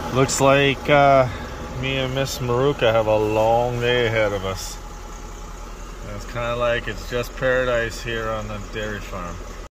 Looks like me and Miss Morooka have a long day ahead of us. And it's kind of like it's just paradise here on the dairy farm.